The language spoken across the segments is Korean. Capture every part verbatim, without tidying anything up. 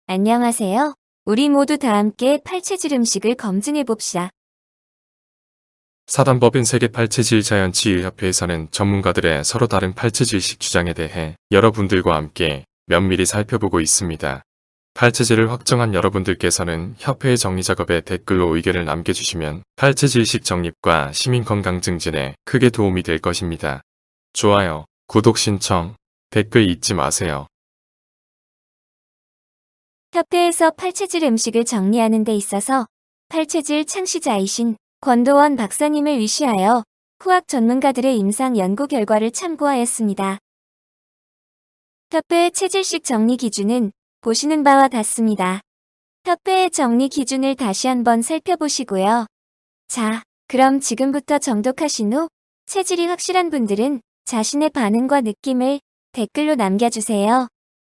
안녕하세요. 우리 모두 다 함께 팔체질 음식을 검증해 봅시다. 사단법인 세계팔체질자연치유협회에서는 전문가들의 서로 다른 팔체질식 주장에 대해 여러분들과 함께 면밀히 살펴보고 있습니다. 팔체질을 확정한 여러분들께서는 협회의 정리 작업에 댓글로 의견을 남겨주시면 팔체질식 정립과 시민 건강 증진에 크게 도움이 될 것입니다. 좋아요, 구독 신청, 댓글 잊지 마세요. 협회에서 팔체질 음식을 정리하는 데 있어서 팔체질 창시자이신 권도원 박사님을 위시하여 후학 전문가들의 임상 연구 결과를 참고하였습니다. 협회의 체질식 정리 기준은 보시는 바와 같습니다. 협회의 정리 기준을 다시 한번 살펴보시고요. 자, 그럼 지금부터 정독하신 후 체질이 확실한 분들은 자신의 반응과 느낌을 댓글로 남겨주세요.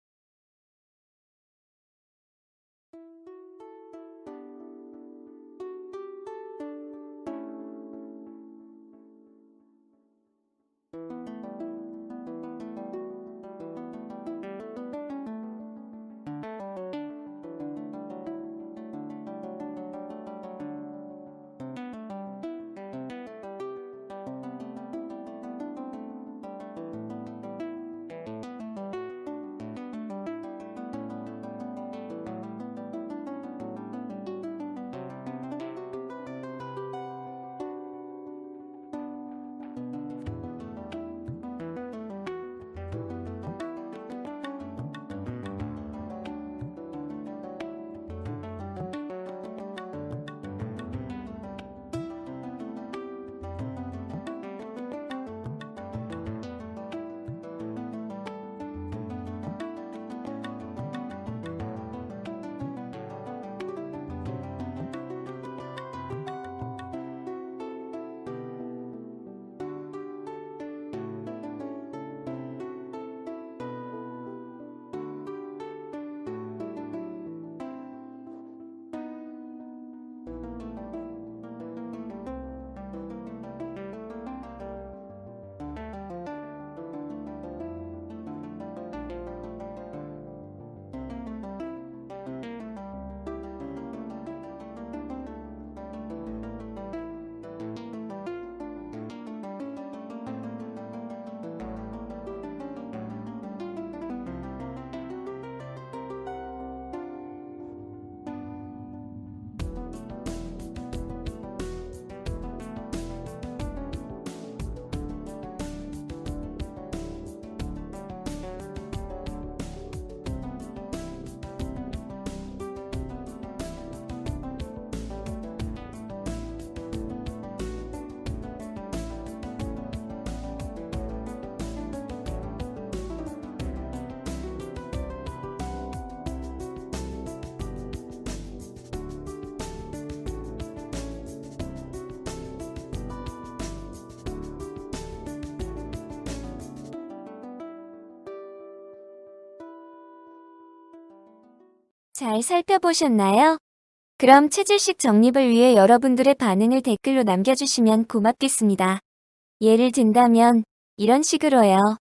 잘 살펴보셨나요? 그럼 체질식 정립을 위해 여러분들의 반응을 댓글로 남겨주시면 고맙겠습니다. 예를 든다면 이런 식으로요.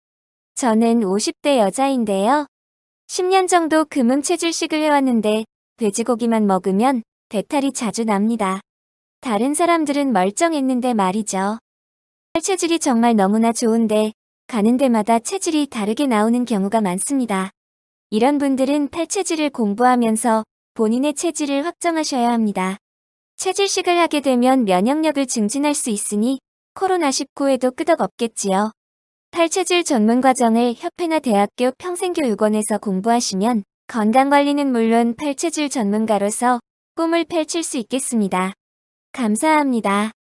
저는 오십 대 여자인데요. 십 년 정도 금음 체질식을 해왔는데 돼지고기만 먹으면 배탈이 자주 납니다. 다른 사람들은 멀쩡했는데 말이죠. 체질이 정말 너무나 좋은데 가는 데마다 체질이 다르게 나오는 경우가 많습니다. 이런 분들은 팔체질을 공부하면서 본인의 체질을 확정하셔야 합니다. 체질식을 하게 되면 면역력을 증진할 수 있으니 코로나 십구에도 끄덕없겠지요. 팔체질 전문 과정을 협회나 대학교 평생교육원에서 공부하시면 건강관리는 물론 팔체질 전문가로서 꿈을 펼칠 수 있겠습니다. 감사합니다.